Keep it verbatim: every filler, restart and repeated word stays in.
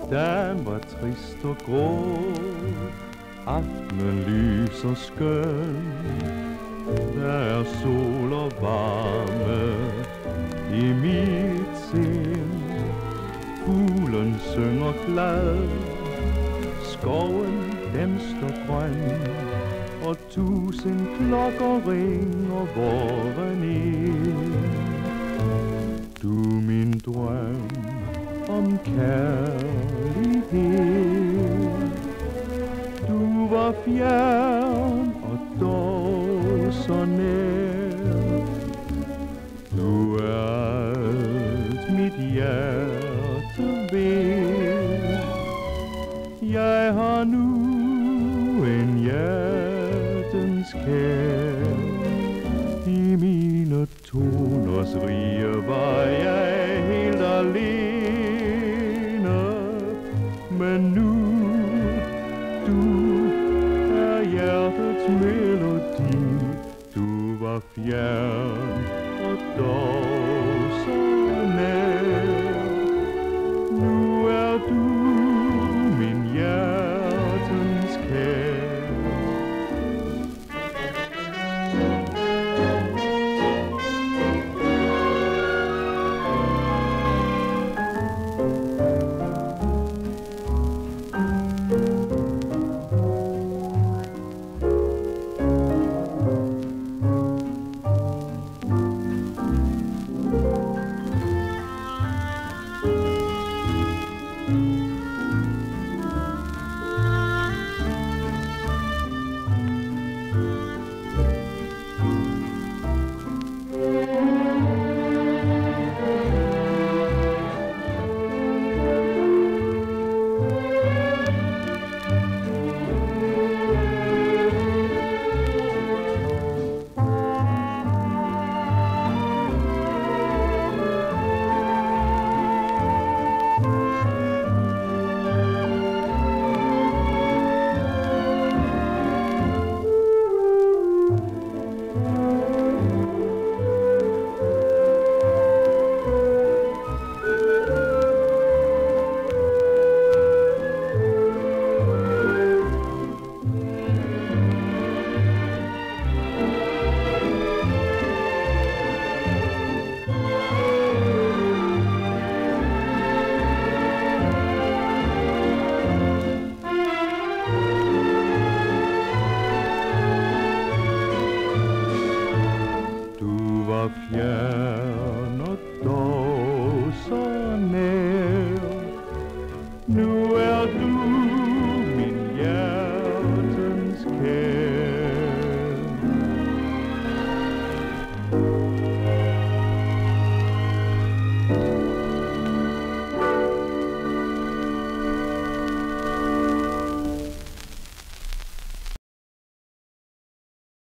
Dagen var trist og grå, aftenen lys og skøn. Der er sol og varme i mit sind. Fuglen synger glad, skoven den står grøn, og tusind klokker ringer våren ind. Du min drøm om kærlighed, du var fjern og dog så nær. Du er alt mit hjerte ved. Jeg har nu en hjertens kær. I mine toners rige var jeg helt alene, men nu du er hjertets melodi. Du var fjern og dog så nær. Nu er du min hjertens kær. Fjern og dog så nær. Nu